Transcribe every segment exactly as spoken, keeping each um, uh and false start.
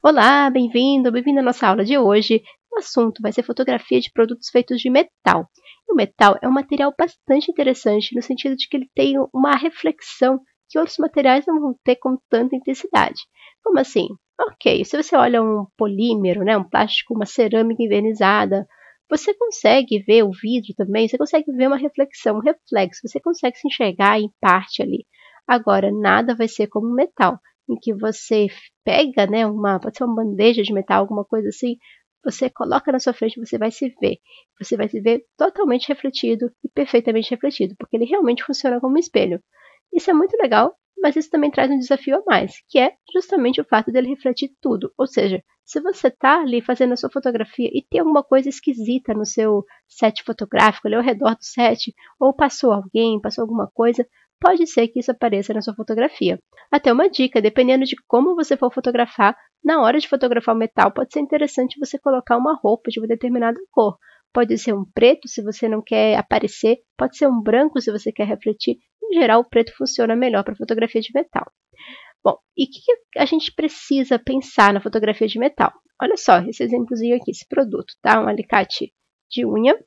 Olá, bem-vindo, bem-vindo à nossa aula de hoje. O assunto vai ser fotografia de produtos feitos de metal. E o metal é um material bastante interessante no sentido de que ele tem uma reflexão que outros materiais não vão ter com tanta intensidade. Como assim? Ok, se você olha um polímero, né, um plástico, uma cerâmica envernizada, você consegue ver o vidro também, você consegue ver uma reflexão, um reflexo, você consegue se enxergar em parte ali. Agora, nada vai ser como metal, em que você pega, né, uma, pode ser uma bandeja de metal, alguma coisa assim, você coloca na sua frente, você vai se ver. Você vai se ver totalmente refletido e perfeitamente refletido, porque ele realmente funciona como um espelho. Isso é muito legal, mas isso também traz um desafio a mais, que é justamente o fato dele refletir tudo. Ou seja, se você está ali fazendo a sua fotografia e tem alguma coisa esquisita no seu set fotográfico, ali ao redor do set, ou passou alguém, passou alguma coisa, pode ser que isso apareça na sua fotografia. Até uma dica, dependendo de como você for fotografar, na hora de fotografar o metal, pode ser interessante você colocar uma roupa de uma determinada cor. Pode ser um preto, se você não quer aparecer, pode ser um branco, se você quer refletir. Em geral, o preto funciona melhor para fotografia de metal. Bom, e o que, que a gente precisa pensar na fotografia de metal? Olha só, esse exemplozinho aqui, esse produto, tá? Um alicate de unha.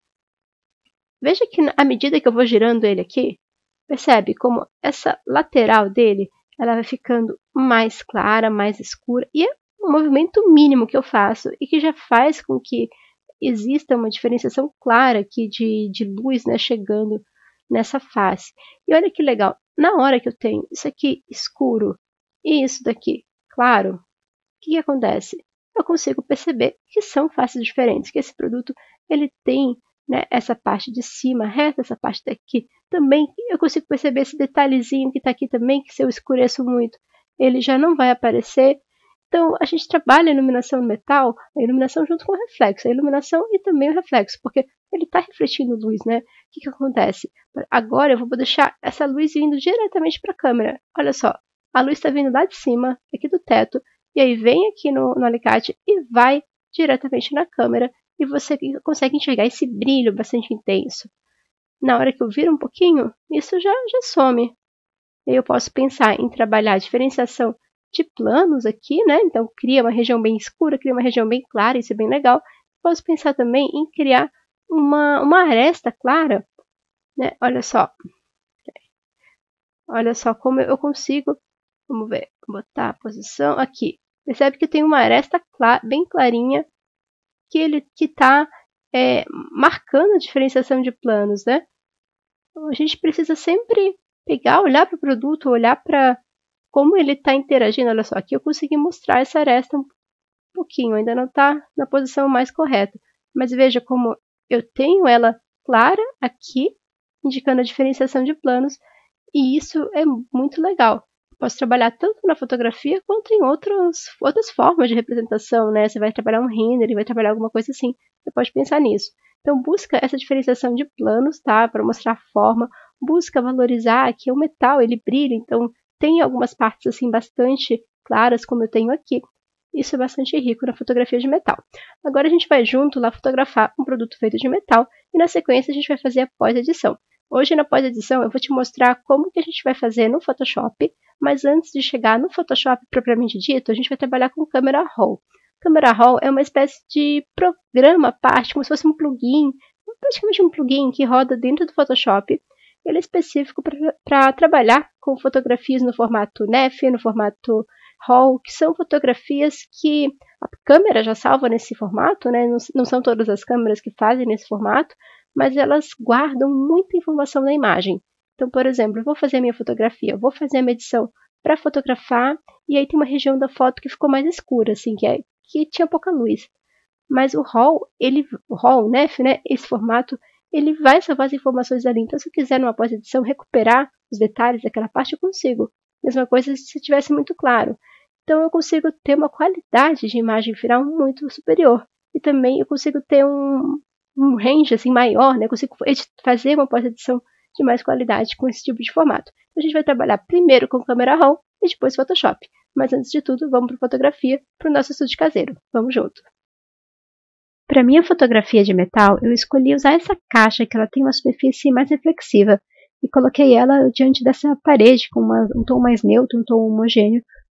Veja que à medida que eu vou girando ele aqui, percebe como essa lateral dele ela vai ficando mais clara, mais escura, e é um movimento mínimo que eu faço e que já faz com que exista uma diferenciação clara aqui de, de luz, né, chegando nessa face. E olha que legal, na hora que eu tenho isso aqui escuro e isso daqui claro, o que, que acontece? Eu consigo perceber que são faces diferentes, que esse produto ele tem, né, essa parte de cima reta, essa parte daqui também, eu consigo perceber esse detalhezinho que está aqui também, que se eu escureço muito, ele já não vai aparecer. Então, a gente trabalha a iluminação no metal, a iluminação junto com o reflexo, a iluminação e também o reflexo, porque ele está refletindo luz, né? O que, que acontece? Agora eu vou deixar essa luz vindo diretamente para a câmera. Olha só, a luz está vindo lá de cima, aqui do teto, e aí vem aqui no, no alicate e vai diretamente na câmera, e você consegue enxergar esse brilho bastante intenso. Na hora que eu viro um pouquinho, isso já, já some. E aí eu posso pensar em trabalhar a diferenciação de planos aqui, né? Então, cria uma região bem escura, cria uma região bem clara, isso é bem legal. Posso pensar também em criar uma, uma aresta clara, né? Olha só. Olha só como eu consigo, vamos ver, botar a posição aqui. Percebe que tem uma aresta clara, bem clarinha, que ele que está é, marcando a diferenciação de planos, né? Então, a gente precisa sempre pegar, olhar para o produto, olhar para como ele está interagindo. Olha só, aqui eu consegui mostrar essa aresta um pouquinho, ainda não está na posição mais correta. Mas veja como eu tenho ela clara aqui, indicando a diferenciação de planos, e isso é muito legal. Posso trabalhar tanto na fotografia quanto em outros, outras formas de representação, né? Você vai trabalhar um render, vai trabalhar alguma coisa assim, você pode pensar nisso. Então busca essa diferenciação de planos, tá? Para mostrar a forma, busca valorizar que o metal, ele brilha, então tem algumas partes assim bastante claras, como eu tenho aqui. Isso é bastante rico na fotografia de metal. Agora a gente vai junto lá fotografar um produto feito de metal e na sequência a gente vai fazer a pós-edição. Hoje na pós-edição eu vou te mostrar como que a gente vai fazer no Photoshop, mas antes de chegar no Photoshop propriamente dito, a gente vai trabalhar com Camera Raw. Camera Raw é uma espécie de programa à parte, como se fosse um plugin, praticamente um plugin que roda dentro do Photoshop. Ele é específico para trabalhar com fotografias no formato N E F, no formato RAW, que são fotografias que a câmera já salva nesse formato, né? Não, não são todas as câmeras que fazem nesse formato, mas elas guardam muita informação na imagem. Então, por exemplo, eu vou fazer a minha fotografia, eu vou fazer a medição para fotografar, e aí tem uma região da foto que ficou mais escura, assim, que, é, que tinha pouca luz. Mas o RAW, ele, o RAW, N E F, né, esse formato, ele vai salvar as informações ali. Então, se eu quiser, numa pós-edição, recuperar os detalhes daquela parte, eu consigo. Mesma coisa se tivesse muito claro. Então, eu consigo ter uma qualidade de imagem final muito superior. E também eu consigo ter um, um range assim, maior, né? Eu consigo fazer uma pós-edição de mais qualidade com esse tipo de formato. Então, a gente vai trabalhar primeiro com Camera Raw e depois Photoshop. Mas antes de tudo, vamos para fotografia, para o nosso estúdio caseiro. Vamos junto! Para minha fotografia de metal, eu escolhi usar essa caixa que ela tem uma superfície mais reflexiva e coloquei ela diante dessa parede com uma, um tom mais neutro, um tom homogêneo,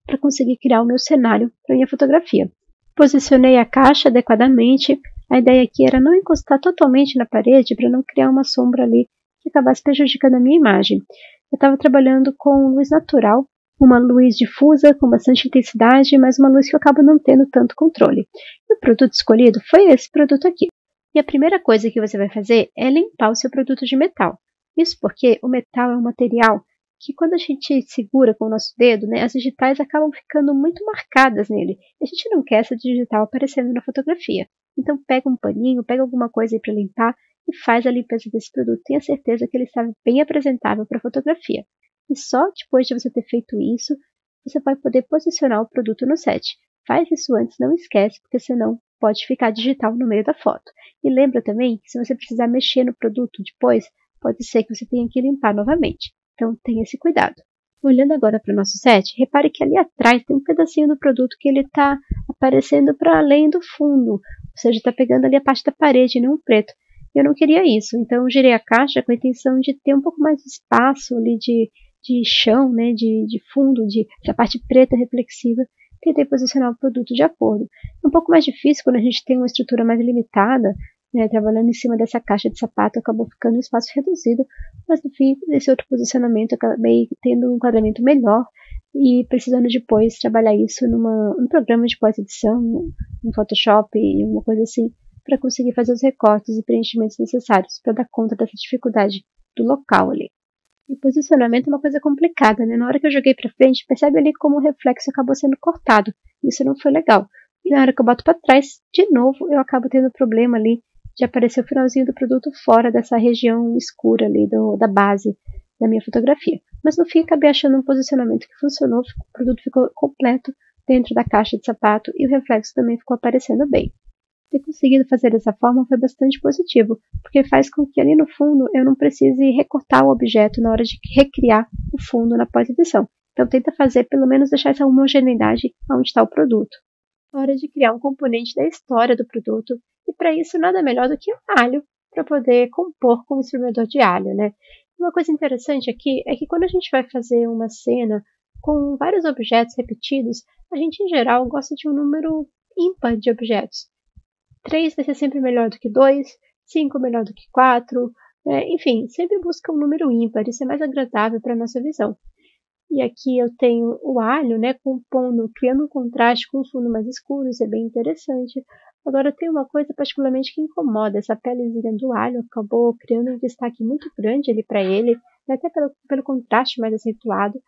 para conseguir criar o meu cenário para minha fotografia. Posicionei a caixa adequadamente. A ideia aqui era não encostar totalmente na parede para não criar uma sombra ali que acabasse prejudicando a minha imagem. Eu estava trabalhando com luz natural, uma luz difusa com bastante intensidade, mas uma luz que eu acabo não tendo tanto controle. E o produto escolhido foi esse produto aqui. E a primeira coisa que você vai fazer é limpar o seu produto de metal. Isso porque o metal é um material que quando a gente segura com o nosso dedo, né, as digitais acabam ficando muito marcadas nele. E a gente não quer essa digital aparecendo na fotografia. Então pega um paninho, pega alguma coisa aí para limpar e faz a limpeza desse produto. Tenha certeza que ele está bem apresentável para a fotografia. E só depois de você ter feito isso, você vai poder posicionar o produto no set. Faz isso antes, não esquece, porque senão pode ficar digital no meio da foto. E lembra também que se você precisar mexer no produto depois, pode ser que você tenha que limpar novamente. Então tenha esse cuidado. Olhando agora para o nosso set, repare que ali atrás tem um pedacinho do produto que ele está aparecendo para além do fundo. Ou seja, está pegando ali a parte da parede, não o preto. Eu não queria isso, então eu girei a caixa com a intenção de ter um pouco mais de espaço ali de, de chão, né, de, de fundo, de essa parte preta reflexiva. Tentei posicionar o produto de acordo. É um pouco mais difícil quando a gente tem uma estrutura mais limitada, né, trabalhando em cima dessa caixa de sapato, acabou ficando um espaço reduzido, mas no fim, nesse outro posicionamento, eu acabei tendo um enquadramento melhor e precisando depois trabalhar isso numa, num programa de pós-edição, no Photoshop e uma coisa assim, para conseguir fazer os recortes e preenchimentos necessários para dar conta dessa dificuldade do local ali. E o posicionamento é uma coisa complicada, né? Na hora que eu joguei para frente, percebe ali como o reflexo acabou sendo cortado. Isso não foi legal. E na hora que eu boto para trás, de novo, eu acabo tendo problema ali de aparecer o finalzinho do produto fora dessa região escura ali do, da base da minha fotografia. Mas no fim, acabei achando um posicionamento que funcionou, o produto ficou completo dentro da caixa de sapato e o reflexo também ficou aparecendo bem. Ter conseguido fazer dessa forma foi bastante positivo, porque faz com que ali no fundo eu não precise recortar o objeto na hora de recriar o fundo na pós-edição. Então tenta fazer, pelo menos deixar essa homogeneidade onde está o produto. A hora de criar um componente da história do produto, e para isso nada melhor do que um alho, para poder compor com o espremedor de alho, né? Uma coisa interessante aqui é que quando a gente vai fazer uma cena com vários objetos repetidos, a gente em geral gosta de um número ímpar de objetos. três vai ser sempre melhor do que dois, cinco melhor do que quatro, né? Enfim, sempre busca um número ímpar, isso é mais agradável para a nossa visão. E aqui eu tenho o alho, né, compondo, criando um contraste com um fundo mais escuro, isso é bem interessante. Agora tem uma coisa particularmente que incomoda, essa pelezinha do alho acabou criando um destaque muito grande ali para ele, até pelo, pelo contraste mais acentuado,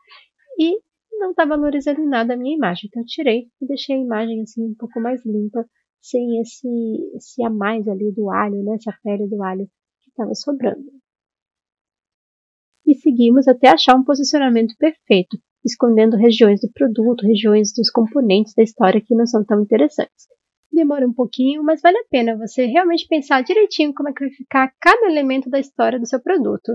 e não está valorizando em nada a minha imagem. Então eu tirei e deixei a imagem assim um pouco mais limpa, sem esse, esse a mais ali do alho, né, essa pele do alho que estava sobrando. E seguimos até achar um posicionamento perfeito, escondendo regiões do produto, regiões dos componentes da história que não são tão interessantes. Demora um pouquinho, mas vale a pena você realmente pensar direitinho como é que vai ficar cada elemento da história do seu produto.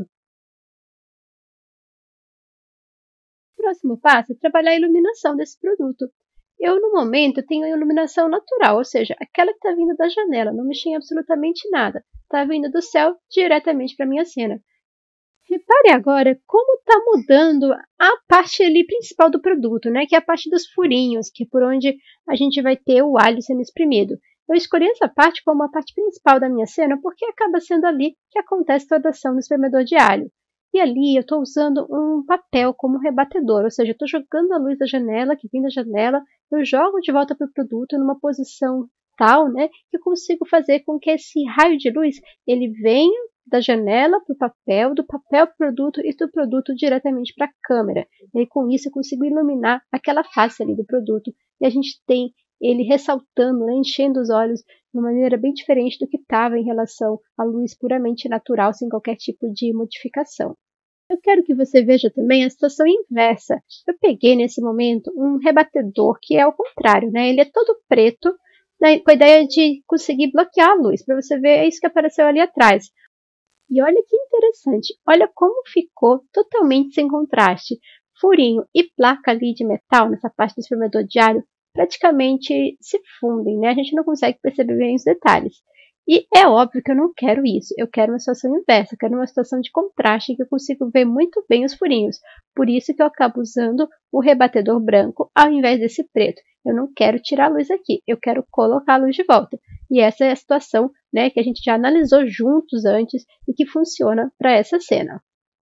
O próximo passo é trabalhar a iluminação desse produto. Eu, no momento, tenho a iluminação natural, ou seja, aquela que está vindo da janela, não mexi em absolutamente nada. Está vindo do céu diretamente para a minha cena. Repare agora como está mudando a parte ali principal do produto, né? Que é a parte dos furinhos, que é por onde a gente vai ter o alho sendo espremido. Eu escolhi essa parte como a parte principal da minha cena porque acaba sendo ali que acontece toda a ação do espremedor de alho. E ali eu estou usando um papel como rebatedor, ou seja, eu estou jogando a luz da janela, que vem da janela, eu jogo de volta para o produto numa posição tal, né, que eu consigo fazer com que esse raio de luz ele venha da janela para o papel, do papel para o produto e do produto diretamente para a câmera. E aí, com isso eu consigo iluminar aquela face ali do produto. E a gente tem ele ressaltando, né, enchendo os olhos de uma maneira bem diferente do que estava em relação à luz puramente natural, sem qualquer tipo de modificação. Eu quero que você veja também a situação inversa. Eu peguei nesse momento um rebatedor que é ao contrário, né? Ele é todo preto, né, com a ideia de conseguir bloquear a luz. Para você ver, é isso que apareceu ali atrás. E olha que interessante, olha como ficou totalmente sem contraste. Furinho e placa ali de metal nessa parte do espremedor de alho praticamente se fundem, né? A gente não consegue perceber bem os detalhes. E é óbvio que eu não quero isso, eu quero uma situação inversa, eu quero uma situação de contraste em que eu consigo ver muito bem os furinhos. Por isso que eu acabo usando o rebatedor branco ao invés desse preto. Eu não quero tirar a luz aqui, eu quero colocar a luz de volta. E essa é a situação, né, que a gente já analisou juntos antes e que funciona para essa cena.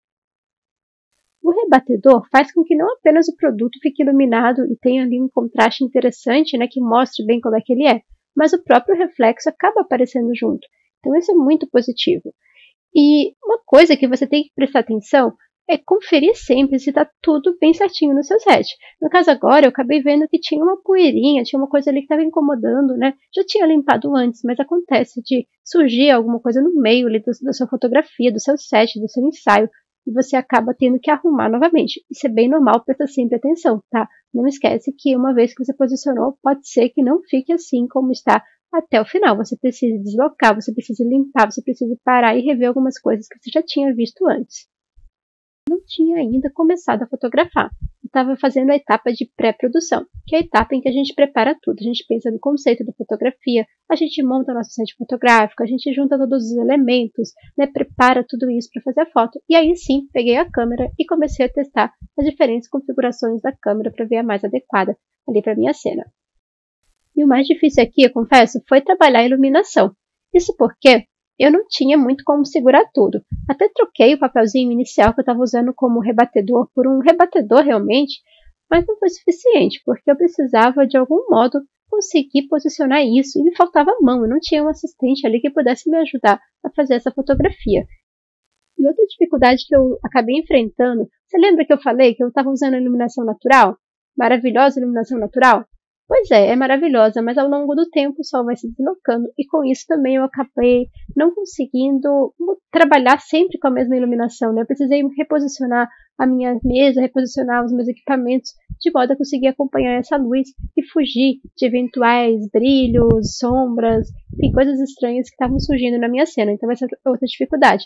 O rebatedor faz com que não apenas o produto fique iluminado e tenha ali um contraste interessante, né, que mostre bem como é que ele é, mas o próprio reflexo acaba aparecendo junto. Então isso é muito positivo. E uma coisa que você tem que prestar atenção é conferir sempre se está tudo bem certinho no seu set. No caso agora, eu acabei vendo que tinha uma poeirinha, tinha uma coisa ali que estava incomodando, né? Já tinha limpado antes, mas acontece de surgir alguma coisa no meio ali do, da sua fotografia, do seu set, do seu ensaio, e você acaba tendo que arrumar novamente. Isso é bem normal, presta sempre atenção, tá? Não esquece que uma vez que você posicionou, pode ser que não fique assim como está até o final. Você precisa deslocar, você precisa limpar, você precisa parar e rever algumas coisas que você já tinha visto antes. Não tinha ainda começado a fotografar. Eu estava fazendo a etapa de pré-produção, que é a etapa em que a gente prepara tudo. A gente pensa no conceito da fotografia, a gente monta nosso set fotográfico, a gente junta todos os elementos, né, prepara tudo isso para fazer a foto. E aí sim, peguei a câmera e comecei a testar as diferentes configurações da câmera para ver a mais adequada ali para minha cena. E o mais difícil aqui, eu confesso, foi trabalhar a iluminação. Isso porque eu não tinha muito como segurar tudo. Até troquei o papelzinho inicial que eu estava usando como rebatedor por um rebatedor realmente, mas não foi suficiente, porque eu precisava de algum modo conseguir posicionar isso e me faltava mão. Eu não tinha um assistente ali que pudesse me ajudar a fazer essa fotografia. E outra dificuldade que eu acabei enfrentando, você lembra que eu falei que eu estava usando a iluminação natural? Maravilhosa iluminação natural? Pois é, é maravilhosa, mas ao longo do tempo o sol vai se deslocando e com isso também eu acabei não conseguindo trabalhar sempre com a mesma iluminação, né? Eu precisei reposicionar a minha mesa, reposicionar os meus equipamentos de modo a conseguir acompanhar essa luz e fugir de eventuais brilhos, sombras, enfim, coisas estranhas que estavam surgindo na minha cena. Então essa é outra dificuldade.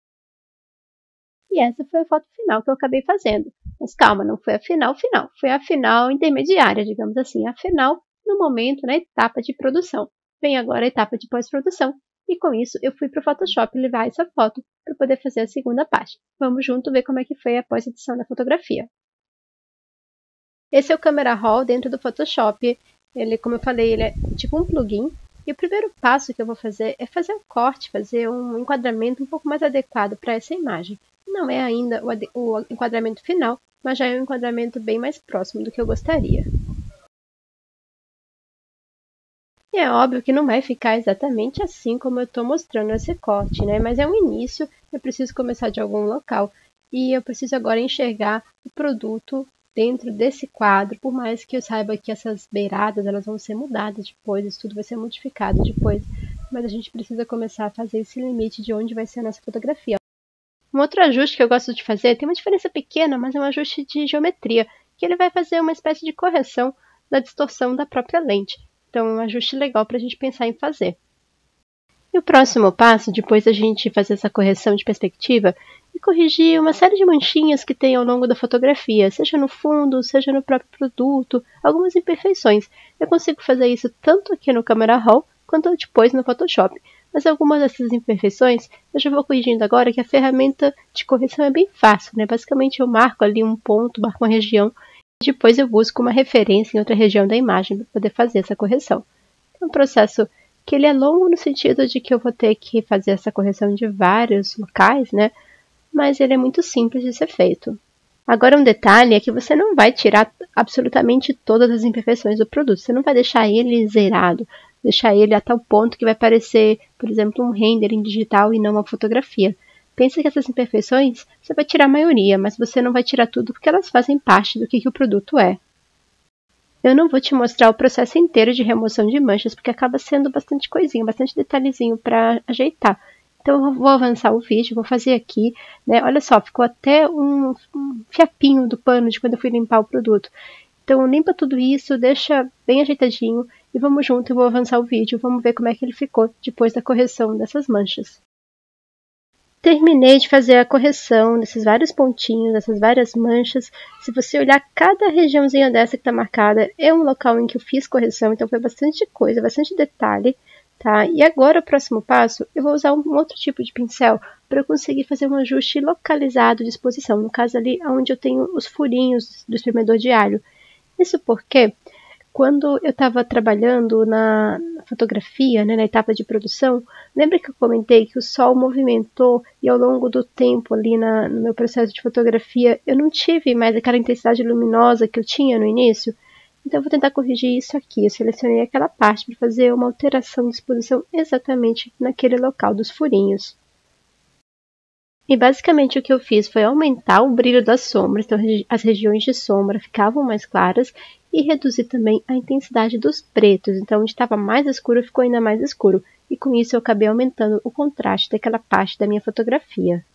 E essa foi a foto final que eu acabei fazendo. Mas calma, não foi a final final, foi a final intermediária, digamos assim, a final no momento, na etapa de produção. Vem agora a etapa de pós-produção, e com isso eu fui para o Photoshop levar essa foto para poder fazer a segunda parte. Vamos junto ver como é que foi a pós-edição da fotografia. Esse é o Camera Raw dentro do Photoshop. Ele, como eu falei, ele é tipo um plugin. E o primeiro passo que eu vou fazer é fazer um corte, fazer um enquadramento um pouco mais adequado para essa imagem. Não é ainda o, o enquadramento final, mas já é um enquadramento bem mais próximo do que eu gostaria. E é óbvio que não vai ficar exatamente assim como eu estou mostrando esse corte, né? Mas é um início, eu preciso começar de algum local e eu preciso agora enxergar o produto dentro desse quadro, por mais que eu saiba que essas beiradas elas vão ser mudadas depois, isso tudo vai ser modificado depois, mas a gente precisa começar a fazer esse limite de onde vai ser a nossa fotografia. Um outro ajuste que eu gosto de fazer, tem uma diferença pequena, mas é um ajuste de geometria, que ele vai fazer uma espécie de correção da distorção da própria lente. Então é um ajuste legal para a gente pensar em fazer. E o próximo passo, depois da gente fazer essa correção de perspectiva, é corrigir uma série de manchinhas que tem ao longo da fotografia, seja no fundo, seja no próprio produto, algumas imperfeições. Eu consigo fazer isso tanto aqui no Camera Raw, quanto depois no Photoshop. Mas algumas dessas imperfeições eu já vou corrigindo agora, que a ferramenta de correção é bem fácil, né? Basicamente eu marco ali um ponto, marco uma região, e depois eu busco uma referência em outra região da imagem para poder fazer essa correção. É um processo que ele é longo no sentido de que eu vou ter que fazer essa correção de vários locais, né? Mas ele é muito simples de ser feito. Agora um detalhe é que você não vai tirar absolutamente todas as imperfeições do produto, você não vai deixar ele zerado, deixar ele a tal ponto que vai parecer, por exemplo, um render em digital e não uma fotografia. Pensa que essas imperfeições você vai tirar a maioria, mas você não vai tirar tudo porque elas fazem parte do que, que o produto é. Eu não vou te mostrar o processo inteiro de remoção de manchas, porque acaba sendo bastante coisinha, bastante detalhezinho para ajeitar. Então eu vou avançar o vídeo, vou fazer aqui, né? Olha só, ficou até um, um fiapinho do pano de quando eu fui limpar o produto. Então limpa tudo isso, deixa bem ajeitadinho e vamos junto, eu vou avançar o vídeo, vamos ver como é que ele ficou depois da correção dessas manchas. Terminei de fazer a correção desses vários pontinhos, dessas várias manchas. Se você olhar cada regiãozinha dessa que está marcada, é um local em que eu fiz correção, então foi bastante coisa, bastante detalhe, tá? E agora o próximo passo, eu vou usar um outro tipo de pincel para eu conseguir fazer um ajuste localizado de exposição, no caso ali onde eu tenho os furinhos do espremedor de alho. Isso porque quando eu estava trabalhando na fotografia, né, na etapa de produção, lembra que eu comentei que o sol movimentou e ao longo do tempo ali na, no meu processo de fotografia eu não tive mais aquela intensidade luminosa que eu tinha no início? Então eu vou tentar corrigir isso aqui. Eu selecionei aquela parte para fazer uma alteração de exposição exatamente naquele local dos furinhos. E basicamente o que eu fiz foi aumentar o brilho das sombras, então as regiões de sombra ficavam mais claras, e reduzir também a intensidade dos pretos, então onde estava mais escuro ficou ainda mais escuro, e com isso eu acabei aumentando o contraste daquela parte da minha fotografia.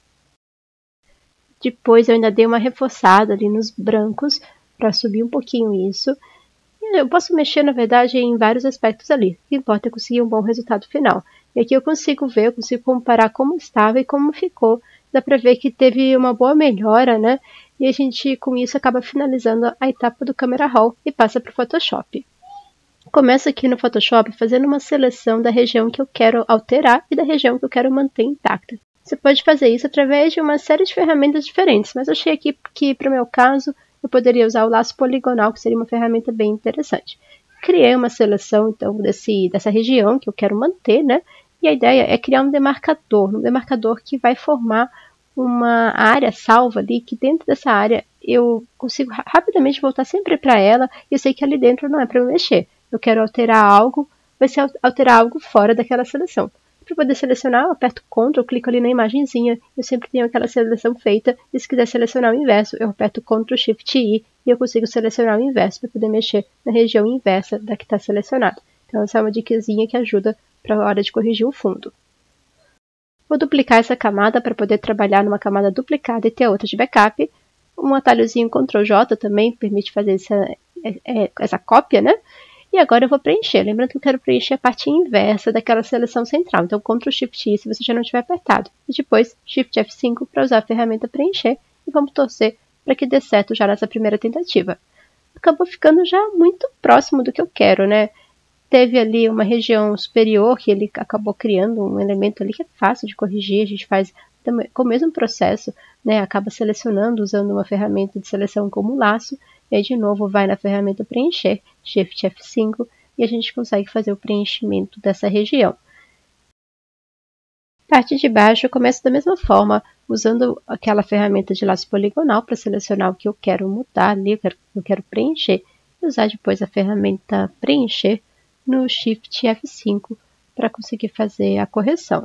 Depois eu ainda dei uma reforçada ali nos brancos, para subir um pouquinho isso. Eu posso mexer, na verdade, em vários aspectos ali. O que importa é conseguir um bom resultado final. E aqui eu consigo ver, eu consigo comparar como estava e como ficou. Dá para ver que teve uma boa melhora, né? E a gente, com isso, acaba finalizando a etapa do Camera Raw e passa para o Photoshop. Começo aqui no Photoshop fazendo uma seleção da região que eu quero alterar e da região que eu quero manter intacta. Você pode fazer isso através de uma série de ferramentas diferentes, mas eu achei aqui que, para o meu caso, eu poderia usar o laço poligonal, que seria uma ferramenta bem interessante. Criei uma seleção, então, desse, dessa região que eu quero manter, né? E a ideia é criar um demarcador, um demarcador que vai formar uma área salva ali, que dentro dessa área eu consigo rapidamente voltar sempre para ela, e eu sei que ali dentro não é para eu mexer. Eu quero alterar algo, vai ser alterar algo fora daquela seleção. Para poder selecionar, eu aperto Ctrl, eu clico ali na imagenzinha, eu sempre tenho aquela seleção feita, e se quiser selecionar o inverso, eu aperto Ctrl Shift I e eu consigo selecionar o inverso para poder mexer na região inversa da que está selecionada. Então essa é uma dicasinha que ajuda para a hora de corrigir o fundo. Vou duplicar essa camada para poder trabalhar numa camada duplicada e ter outra de backup. Um atalhozinho Ctrl J também permite fazer essa, essa cópia, né? E agora eu vou preencher. Lembrando que eu quero preencher a parte inversa daquela seleção central. Então, Ctrl Shift I se você já não tiver apertado. E depois, Shift F cinco para usar a ferramenta preencher. E vamos torcer para que dê certo já nessa primeira tentativa. Acabou ficando já muito próximo do que eu quero, né? Teve ali uma região superior que ele acabou criando um elemento ali que é fácil de corrigir. A gente faz com o mesmo processo, né? Acaba selecionando usando uma ferramenta de seleção como laço. E aí, de novo, vai na ferramenta preencher, Shift F cinco, e a gente consegue fazer o preenchimento dessa região. Parte de baixo, eu começo da mesma forma, usando aquela ferramenta de laço poligonal para selecionar o que eu quero mudar ali, o que eu quero preencher, e usar depois a ferramenta preencher no Shift F cinco para conseguir fazer a correção.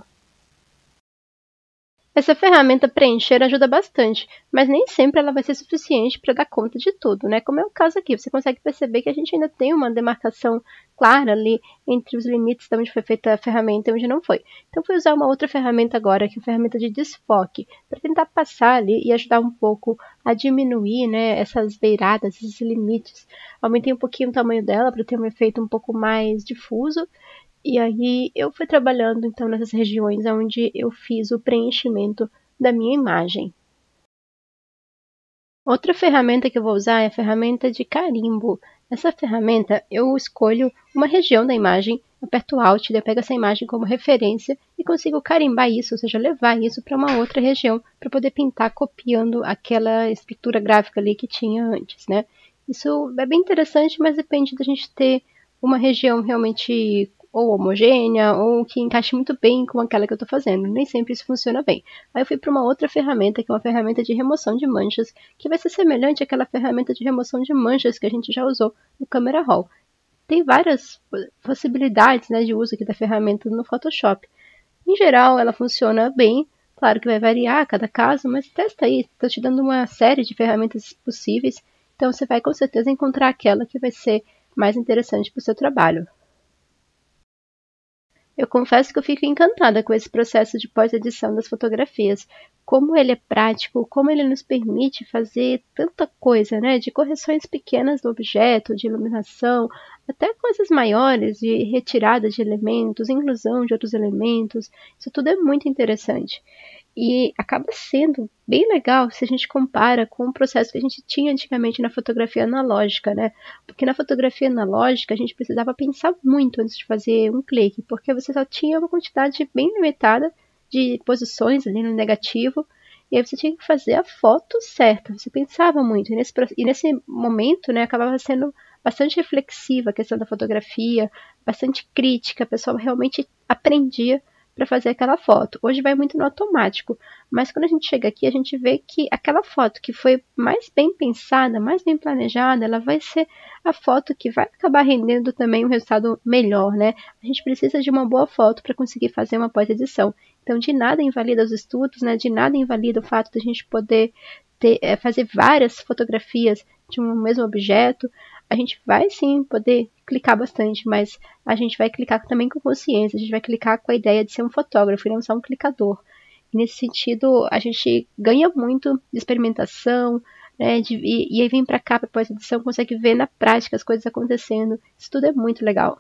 Essa ferramenta preencher ajuda bastante, mas nem sempre ela vai ser suficiente para dar conta de tudo, né? Como é o caso aqui, você consegue perceber que a gente ainda tem uma demarcação clara ali entre os limites de onde foi feita a ferramenta e onde não foi. Então, vou usar uma outra ferramenta agora, que é a ferramenta de desfoque, para tentar passar ali e ajudar um pouco a diminuir, né, essas beiradas, esses limites. Aumentei um pouquinho o tamanho dela para ter um efeito um pouco mais difuso. E aí eu fui trabalhando então nessas regiões onde eu fiz o preenchimento da minha imagem. Outra ferramenta que eu vou usar é a ferramenta de carimbo. Nessa ferramenta eu escolho uma região da imagem, aperto Alt, eu pego essa imagem como referência e consigo carimbar isso, ou seja, levar isso para uma outra região para poder pintar copiando aquela estrutura gráfica ali que tinha antes, né? Isso é bem interessante, mas depende da gente ter uma região realmente ou homogênea, ou que encaixe muito bem com aquela que eu estou fazendo. Nem sempre isso funciona bem. Aí eu fui para uma outra ferramenta, que é uma ferramenta de remoção de manchas, que vai ser semelhante àquela ferramenta de remoção de manchas que a gente já usou no Camera Raw. Tem várias possibilidades, né, de uso aqui da ferramenta no Photoshop. Em geral, ela funciona bem. Claro que vai variar a cada caso, mas testa aí. Estou te dando uma série de ferramentas possíveis, então você vai com certeza encontrar aquela que vai ser mais interessante para o seu trabalho. Eu confesso que eu fico encantada com esse processo de pós-edição das fotografias. Como ele é prático, como ele nos permite fazer tanta coisa, né? De correções pequenas do objeto, de iluminação, até coisas maiores, de retirada de elementos, inclusão de outros elementos. Isso tudo é muito interessante. E acaba sendo bem legal se a gente compara com o processo que a gente tinha antigamente na fotografia analógica, né? Porque na fotografia analógica a gente precisava pensar muito antes de fazer um clique, porque você só tinha uma quantidade bem limitada de posições ali no negativo, E aí você tinha que fazer a foto certa, você pensava muito. E nesse, e nesse momento, né, acabava sendo bastante reflexiva a questão da fotografia, bastante crítica, a pessoa realmente aprendia para fazer aquela foto. Hoje vai muito no automático, mas quando a gente chega aqui, a gente vê que aquela foto que foi mais bem pensada, mais bem planejada, ela vai ser a foto que vai acabar rendendo também um resultado melhor, né? A gente precisa de uma boa foto para conseguir fazer uma pós-edição. Então, de nada invalida os estudos, né? De nada invalida o fato de a gente poder ter, é, fazer várias fotografias de um mesmo objeto. A gente vai sim poder clicar bastante, mas a gente vai clicar também com consciência, a gente vai clicar com a ideia de ser um fotógrafo e não só um clicador. E nesse sentido, a gente ganha muito de experimentação, né, de, e, e aí vem para cá, para pós-edição, consegue ver na prática as coisas acontecendo. Isso tudo é muito legal.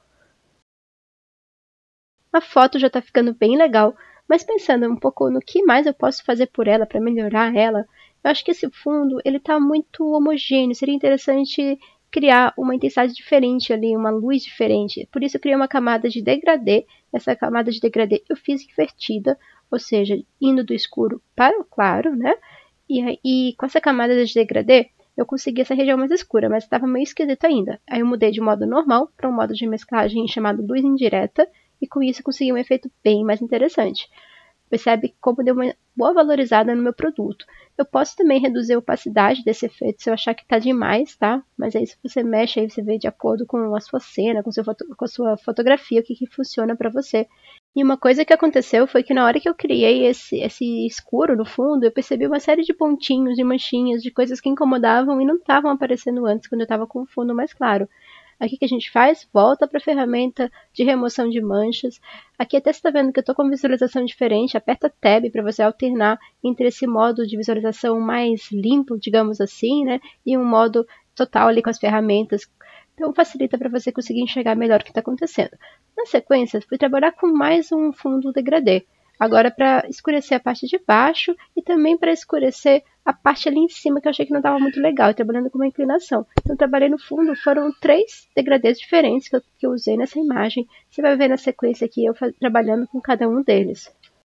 A foto já está ficando bem legal, mas pensando um pouco no que mais eu posso fazer por ela para melhorar ela, eu acho que esse fundo ele está muito homogêneo. Seria interessante criar uma intensidade diferente ali, uma luz diferente. Por isso eu criei uma camada de degradê. Essa camada de degradê eu fiz invertida, ou seja, indo do escuro para o claro, né? E, e com essa camada de degradê, eu consegui essa região mais escura, mas estava meio esquisito ainda. Aí eu mudei de modo normal para um modo de mesclagem chamado luz indireta, e com isso eu consegui um efeito bem mais interessante. Percebe como deu uma boa valorizada no meu produto. Eu posso também reduzir a opacidade desse efeito se eu achar que está demais, tá? Mas aí se você mexe, aí você vê de acordo com a sua cena, com, seu com a sua fotografia, o que, que funciona para você. E uma coisa que aconteceu foi que na hora que eu criei esse, esse escuro no fundo, eu percebi uma série de pontinhos e manchinhas de coisas que incomodavam e não estavam aparecendo antes, quando eu estava com o fundo mais claro. Aqui que a gente faz, volta para a ferramenta de remoção de manchas. Aqui até você está vendo que eu estou com visualização diferente, aperta Tab para você alternar entre esse modo de visualização mais limpo, digamos assim, né, e um modo total ali com as ferramentas. Então facilita para você conseguir enxergar melhor o que está acontecendo. Na sequência, fui trabalhar com mais um fundo degradê. Agora para escurecer a parte de baixo e também para escurecer a parte ali em cima que eu achei que não estava muito legal, e trabalhando com uma inclinação. Então trabalhei no fundo, foram três degradês diferentes que eu, que eu usei nessa imagem. Você vai ver na sequência aqui eu trabalhando com cada um deles.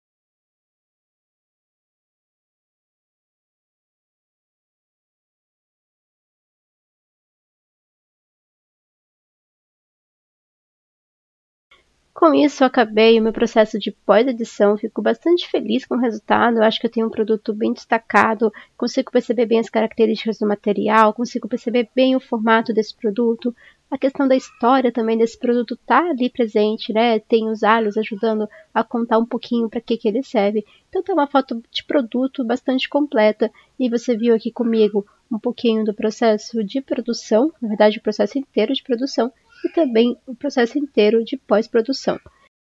Com isso, eu acabei o meu processo de pós-edição, fico bastante feliz com o resultado, eu acho que eu tenho um produto bem destacado, consigo perceber bem as características do material, consigo perceber bem o formato desse produto, a questão da história também desse produto está ali presente, né? Tem os alhos ajudando a contar um pouquinho para que, que ele serve. Então tem uma foto de produto bastante completa, e você viu aqui comigo um pouquinho do processo de produção, na verdade o processo inteiro de produção, e também o processo inteiro de pós-produção.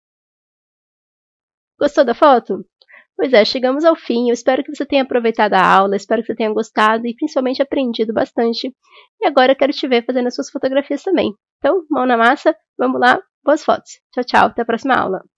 Gostou da foto? Pois é, chegamos ao fim. Eu espero que você tenha aproveitado a aula, espero que você tenha gostado e principalmente aprendido bastante. E agora eu quero te ver fazendo as suas fotografias também. Então, mão na massa, vamos lá, boas fotos. Tchau, tchau, até a próxima aula.